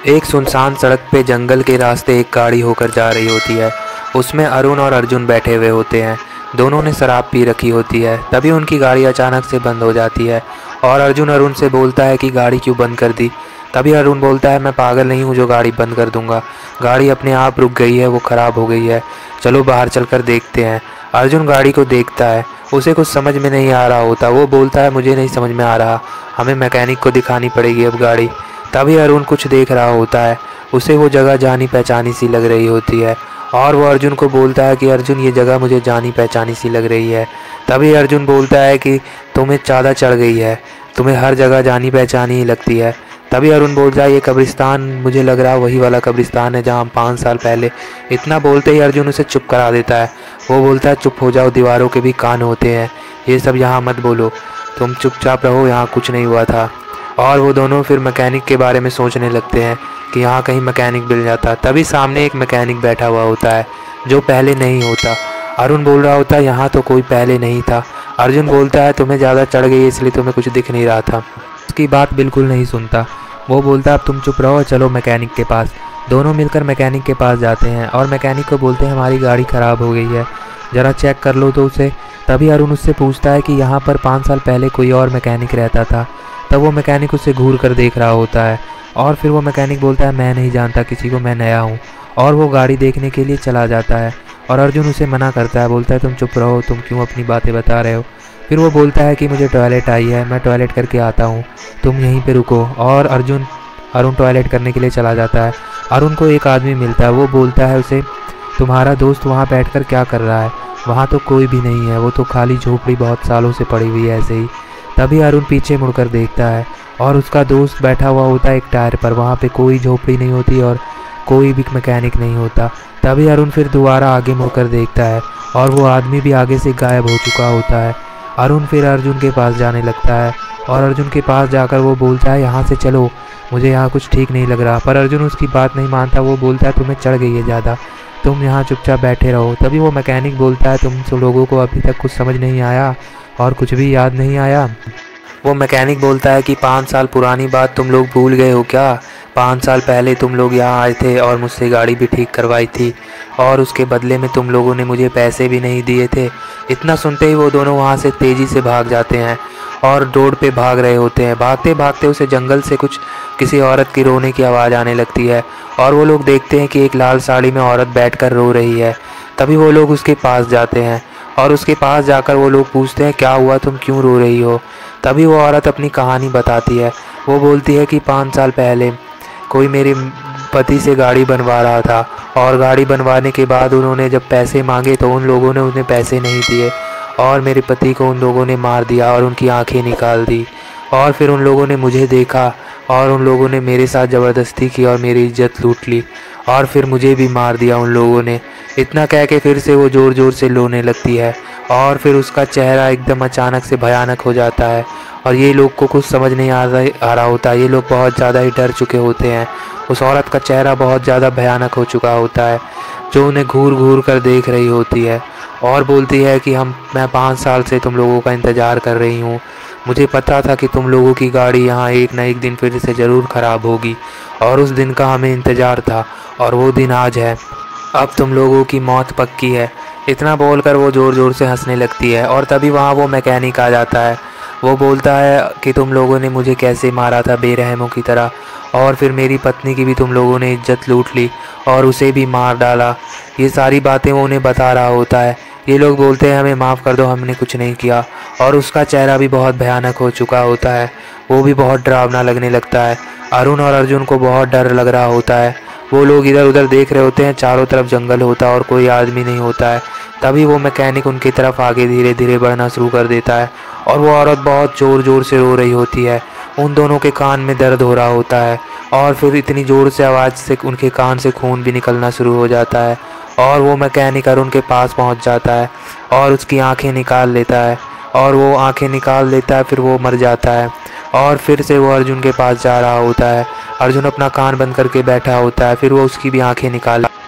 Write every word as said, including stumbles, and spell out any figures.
एक सुनसान सड़क पे जंगल के रास्ते एक गाड़ी होकर जा रही होती है। उसमें अरुण और अर्जुन बैठे हुए होते हैं। दोनों ने शराब पी रखी होती है। तभी उनकी गाड़ी अचानक से बंद हो जाती है और अर्जुन अरुण से बोलता है कि गाड़ी क्यों बंद कर दी। तभी अरुण बोलता है, मैं पागल नहीं हूँ जो गाड़ी बंद कर दूंगा, गाड़ी अपने आप रुक गई है, वो ख़राब हो गई है, चलो बाहर चलकर देखते हैं। अर्जुन गाड़ी को देखता है, उसे कुछ समझ में नहीं आ रहा होता। वो बोलता है, मुझे नहीं समझ में आ रहा, हमें मैकेनिक को दिखानी पड़ेगी अब गाड़ी। तभी अरुण कुछ देख रहा होता है, उसे वो जगह जानी पहचानी सी लग रही होती है और वो अर्जुन को बोलता है कि अर्जुन ये जगह मुझे जानी पहचानी सी लग रही है। तभी अर्जुन बोलता है कि तुम्हें ज़्यादा चढ़ गई है, तुम्हें हर जगह जानी पहचानी ही लगती है। तभी अरुण बोलता है, ये कब्रिस्तान मुझे लग रहा है वही वाला कब्रिस्तान है जहाँ हम पाँच साल पहले। इतना बोलते ही अर्जुन उसे चुप करा देता है। वो बोलता है, चुप हो जाओ, दीवारों के भी कान होते हैं, ये सब यहाँ मत बोलो, तुम चुपचाप रहो, यहाँ कुछ नहीं हुआ था। और वो दोनों फिर मैकेनिक के बारे में सोचने लगते हैं कि यहाँ कहीं मैकेनिक मिल जाता। तभी सामने एक मैकेनिक बैठा हुआ होता है जो पहले नहीं होता। अरुण बोल रहा होता है, यहाँ तो कोई पहले नहीं था। अर्जुन बोलता है, तुम्हें ज़्यादा चढ़ गई इसलिए तुम्हें कुछ दिख नहीं रहा था। उसकी बात बिल्कुल नहीं सुनता। वो बोलता है, अब तुम चुप रहो, चलो मैकेनिक के पास। दोनों मिलकर मैकेनिक के पास जाते हैं और मैकेनिक को बोलते हैं, हमारी गाड़ी ख़राब हो गई है, ज़रा चेक कर लो तो उसे। तभी अरुण उससे पूछता है कि यहाँ पर पाँच साल पहले कोई और मैकेनिक रहता था। तब वो मैकेनिक उसे घूर कर देख रहा होता है और फिर वो मैकेनिक बोलता है, मैं नहीं जानता किसी को, मैं नया हूँ। और वो गाड़ी देखने के लिए चला जाता है और अर्जुन उसे मना करता है, बोलता है, तुम चुप रहो, तुम क्यों अपनी बातें बता रहे हो। फिर वो बोलता है कि मुझे टॉयलेट आई है, मैं टॉयलेट करके आता हूँ, तुम यहीं पे रुको। और अर्जुन अरुण टॉयलेट करने के लिए चला जाता है। अरुण को एक आदमी मिलता है, वो बोलता है उसे, तुम्हारा दोस्त वहाँ बैठकर क्या कर रहा है, वहाँ तो कोई भी नहीं है, वो तो खाली झोपड़ी बहुत सालों से पड़ी हुई है ऐसे ही। तभी अरुण पीछे मुड़कर देखता है और उसका दोस्त बैठा हुआ होता है एक टायर पर। वहाँ पे कोई झोपड़ी नहीं होती और कोई भी मैकेनिक नहीं होता। तभी अरुण फिर दोबारा आगे मुड़कर देखता है और वो आदमी भी आगे से गायब हो चुका होता है। अरुण फिर अर्जुन के पास जाने लगता है और अर्जुन के पास जाकर वो बोलता है, यहाँ से चलो, मुझे यहाँ कुछ ठीक नहीं लग रहा। पर अर्जुन उसकी बात नहीं मानता। वो बोलता है, तुम्हें चढ़ गई है ज़्यादा, तुम यहाँ चुपचाप बैठे रहो। तभी वो मैकेनिक बोलता है, तुम सब लोगों को अभी तक कुछ समझ नहीं आया और कुछ भी याद नहीं आया। वो मैकेनिक बोलता है कि पाँच साल पुरानी बात तुम लोग भूल गए हो क्या? पाँच साल पहले तुम लोग यहाँ आए थे और मुझसे गाड़ी भी ठीक करवाई थी और उसके बदले में तुम लोगों ने मुझे पैसे भी नहीं दिए थे। इतना सुनते ही वो दोनों वहाँ से तेज़ी से भाग जाते हैं और रोड पे भाग रहे होते हैं। भागते भागते उसे जंगल से कुछ किसी औरत की रोने की आवाज़ आने लगती है और वो लोग देखते हैं कि एक लाल साड़ी में औरत बैठकर रो रही है। तभी वो लोग उसके पास जाते हैं और उसके पास जाकर वो लोग पूछते हैं, क्या हुआ, तुम क्यों रो रही हो? तभी वो औरत अपनी कहानी बताती है। वो बोलती है कि पाँच साल पहले कोई मेरे पति से गाड़ी बनवा रहा था और गाड़ी बनवाने के बाद उन्होंने जब पैसे मांगे तो उन लोगों ने उन्हें पैसे नहीं दिए और मेरे पति को उन लोगों ने मार दिया और उनकी आंखें निकाल दी। और फिर उन लोगों ने मुझे देखा और उन लोगों ने मेरे साथ ज़बरदस्ती की और मेरी इज्जत लूट ली और फिर मुझे भी मार दिया उन लोगों ने। इतना कह के फिर से वो ज़ोर ज़ोर से रोने लगती है और फिर उसका चेहरा एकदम अचानक से भयानक हो जाता है और ये लोग को कुछ समझ नहीं आ रहा आ रहा होता। ये लोग बहुत ज़्यादा ही डर चुके होते हैं। उस औरत का चेहरा बहुत ज़्यादा भयानक हो चुका होता है जो उन्हें घूर घूर कर देख रही होती है और बोलती है कि हम मैं पाँच साल से तुम लोगों का इंतज़ार कर रही हूँ। मुझे पता था कि तुम लोगों की गाड़ी यहाँ एक न एक दिन फिर से ज़रूर ख़राब होगी और उस दिन का हमें इंतज़ार था और वो दिन आज है। अब तुम लोगों की मौत पक्की है। इतना बोलकर वो ज़ोर ज़ोर से हंसने लगती है और तभी वहाँ वो मैकेनिक आ जाता है। वो बोलता है कि तुम लोगों ने मुझे कैसे मारा था बेरहमों की तरह और फिर मेरी पत्नी की भी तुम लोगों ने इज्जत लूट ली और उसे भी मार डाला। ये सारी बातें वो उन्हें बता रहा होता है। ये लोग बोलते हैं, हमें माफ़ कर दो, हमने कुछ नहीं किया। और उसका चेहरा भी बहुत भयानक हो चुका होता है, वो भी बहुत डरावना लगने लगता है। अरुण और अर्जुन को बहुत डर लग रहा होता है। वो लोग इधर उधर देख रहे होते हैं, चारों तरफ जंगल होता है और कोई आदमी नहीं होता है। तभी वो मैकेनिक उनकी तरफ आगे धीरे धीरे बढ़ना शुरू कर देता है और वो औरत बहुत ज़ोर ज़ोर से रो रही होती है। उन दोनों के कान में दर्द हो रहा होता है और फिर इतनी ज़ोर से आवाज़ से उनके कान से खून भी निकलना शुरू हो जाता है और वो मैकेनिक अरुण के पास पहुंच जाता है और उसकी आंखें निकाल लेता है और वो आंखें निकाल लेता है। फिर वो मर जाता है और फिर से वो अर्जुन के पास जा रहा होता है। अर्जुन अपना कान बंद करके बैठा होता है। फिर वो उसकी भी आंखें निकाल